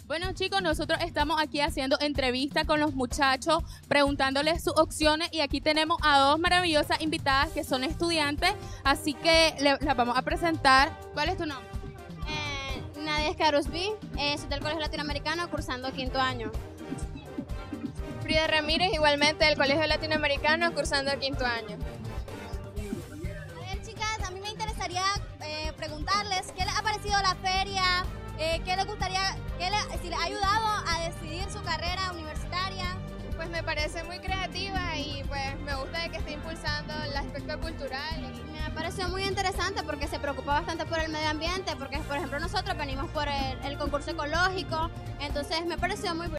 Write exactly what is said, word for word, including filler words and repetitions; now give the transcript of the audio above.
Bueno chicos, nosotros estamos aquí haciendo entrevista con los muchachos, preguntándoles sus opciones y aquí tenemos a dos maravillosas invitadas que son estudiantes, así que le- las vamos a presentar. ¿Cuál es tu nombre? Eh, Nadia Escarusby, eh, soy del Colegio Latinoamericano cursando quinto año. Frida Ramírez, igualmente del Colegio Latinoamericano, cursando quinto año. A ver, chicas, a mí me interesaría eh, preguntarles qué les ha parecido la feria, eh, qué les gustaría, qué le- si les ha ayudado a decidir su carrera universitaria. Pues me parece muy creativa y pues me gusta de que esté impulsando el aspecto cultural. Y Me pareció muy interesante porque se preocupa bastante por el medio ambiente, porque por ejemplo nosotros venimos por el, el concurso ecológico, entonces me pareció muy